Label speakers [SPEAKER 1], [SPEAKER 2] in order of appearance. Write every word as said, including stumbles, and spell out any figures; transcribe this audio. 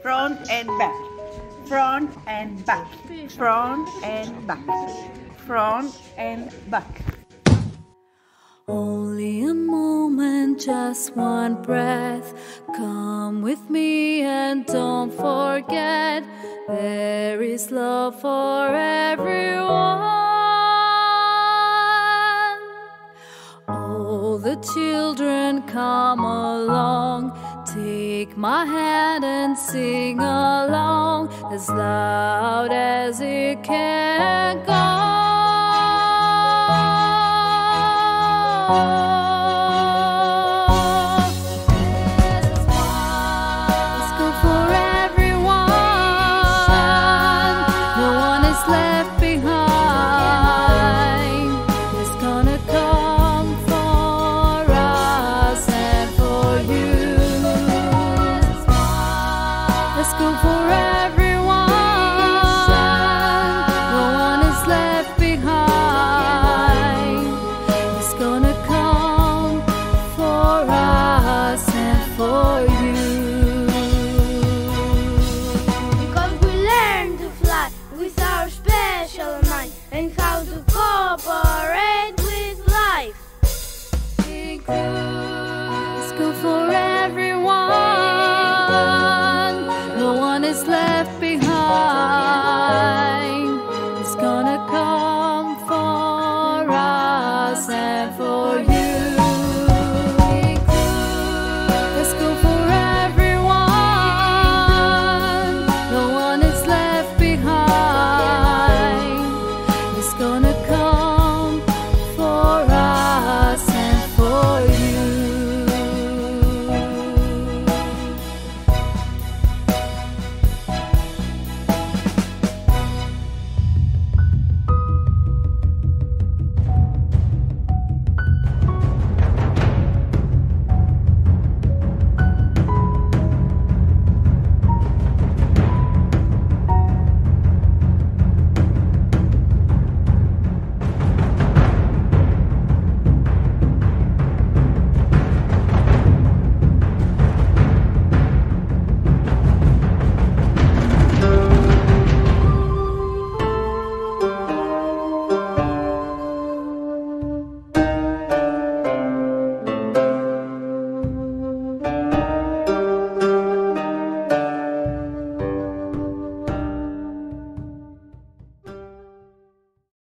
[SPEAKER 1] front and back, front and back, front and back, front and back.
[SPEAKER 2] Only a moment, just one breath. Come with me and don't forget, there is love for everyone. All the children come along, take my hand and sing along as loud as it can go.